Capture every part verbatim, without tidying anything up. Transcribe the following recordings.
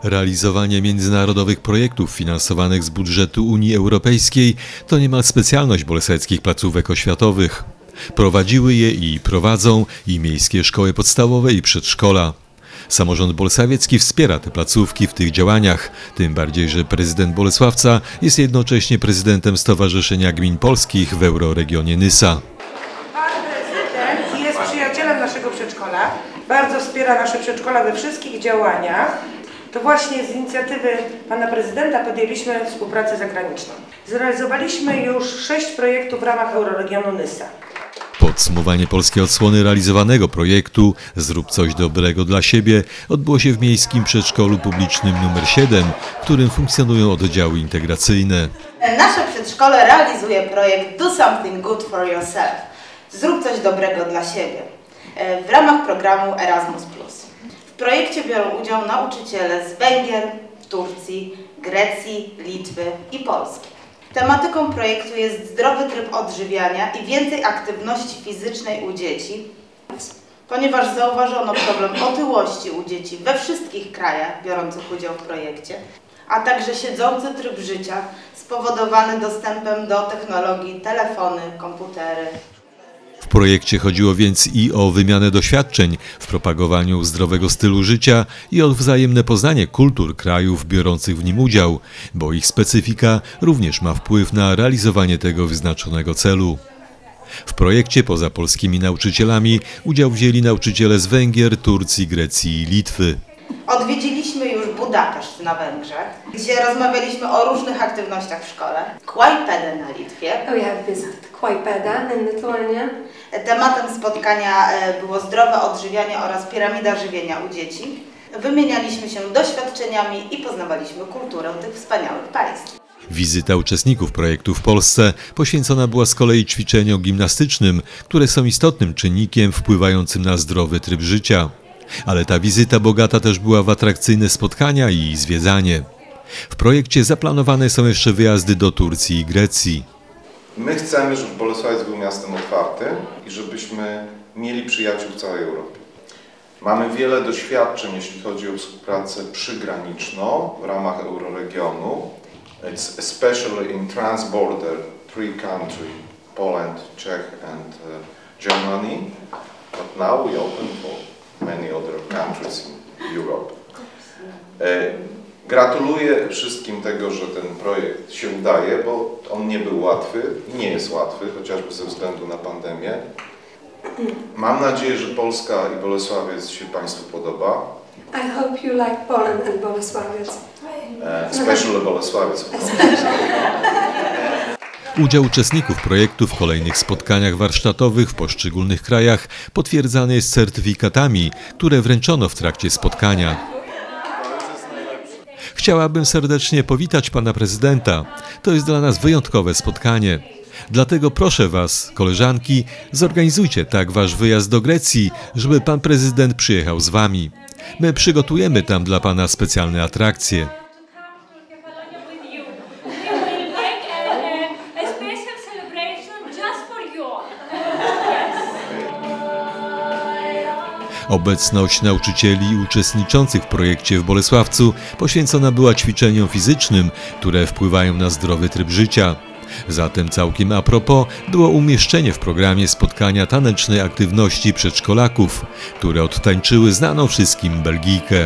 Realizowanie międzynarodowych projektów finansowanych z budżetu Unii Europejskiej to niemal specjalność bolesławickich placówek oświatowych. Prowadziły je i prowadzą i miejskie szkoły podstawowe i przedszkola. Samorząd bolesławiecki wspiera te placówki w tych działaniach, tym bardziej, że prezydent Bolesławca jest jednocześnie prezydentem Stowarzyszenia Gmin Polskich w euroregionie Nysa. Pan prezydent jest przyjacielem naszego przedszkola, bardzo wspiera nasze przedszkola we wszystkich działaniach. To właśnie z inicjatywy pana prezydenta podjęliśmy współpracę zagraniczną. Zrealizowaliśmy już sześć projektów w ramach euroregionu Nysa. Podsumowanie polskiej odsłony realizowanego projektu Zrób coś dobrego dla siebie odbyło się w miejskim przedszkolu publicznym numer siedem, w którym funkcjonują oddziały integracyjne. Nasze przedszkole realizuje projekt Do Something Good for Yourself. Zrób coś dobrego dla siebie w ramach programu Erasmus plus. W projekcie biorą udział nauczyciele z Węgier, Turcji, Grecji, Litwy i Polski. Tematyką projektu jest zdrowy tryb odżywiania i więcej aktywności fizycznej u dzieci, ponieważ zauważono problem otyłości u dzieci we wszystkich krajach biorących udział w projekcie, a także siedzący tryb życia spowodowany dostępem do technologii, telefony, komputery. W projekcie chodziło więc i o wymianę doświadczeń w propagowaniu zdrowego stylu życia i o wzajemne poznanie kultur krajów biorących w nim udział, bo ich specyfika również ma wpływ na realizowanie tego wyznaczonego celu. W projekcie poza polskimi nauczycielami udział wzięli nauczyciele z Węgier, Turcji, Grecji i Litwy. Odwiedziliśmy już Budapeszt na Węgrzech, gdzie rozmawialiśmy o różnych aktywnościach w szkole. Klaipėdą na Litwie. We have visited Klaipėdą in Lithuania. Tematem spotkania było zdrowe odżywianie oraz piramida żywienia u dzieci. Wymienialiśmy się doświadczeniami i poznawaliśmy kulturę tych wspaniałych państw. Wizyta uczestników projektu w Polsce poświęcona była z kolei ćwiczeniom gimnastycznym, które są istotnym czynnikiem wpływającym na zdrowy tryb życia. Ale ta wizyta bogata też była w atrakcyjne spotkania i zwiedzanie. W projekcie zaplanowane są jeszcze wyjazdy do Turcji i Grecji. My chcemy, żeby Bolesławiec był miastem otwartym i żebyśmy mieli przyjaciół w całej Europie. Mamy wiele doświadczeń, jeśli chodzi o współpracę przygraniczną w ramach euroregionu. It's especially in transborder three country, Poland, Czech and uh, Germany. But now we open for many other countries in Europe. E, gratuluję wszystkim tego, że ten projekt się udaje, bo on nie był łatwy i nie jest łatwy, chociażby ze względu na pandemię. Mam nadzieję, że Polska i Bolesławiec się Państwu podoba. I hope you like Poland and Bolesławiec. E, especially Bolesławiec. Udział uczestników projektu w kolejnych spotkaniach warsztatowych w poszczególnych krajach potwierdzany jest certyfikatami, które wręczono w trakcie spotkania. Chciałabym serdecznie powitać pana prezydenta. To jest dla nas wyjątkowe spotkanie. Dlatego proszę was, koleżanki, zorganizujcie tak wasz wyjazd do Grecji, żeby pan prezydent przyjechał z wami. My przygotujemy tam dla pana specjalne atrakcje. Obecność nauczycieli uczestniczących w projekcie w Bolesławcu poświęcona była ćwiczeniom fizycznym, które wpływają na zdrowy tryb życia. Zatem całkiem a propos było umieszczenie w programie spotkania tanecznej aktywności przedszkolaków, które odtańczyły znaną wszystkim Belgijkę.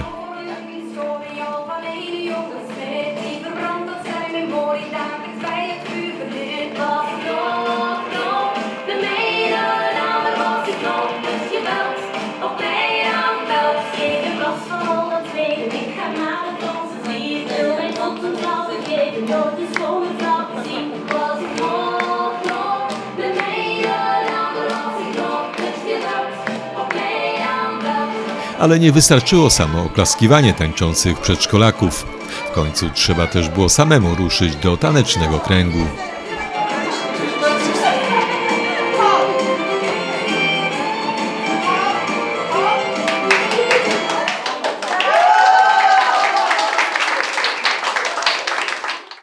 Ale nie wystarczyło samo oklaskiwanie tańczących przedszkolaków. W końcu trzeba też było samemu ruszyć do tanecznego kręgu.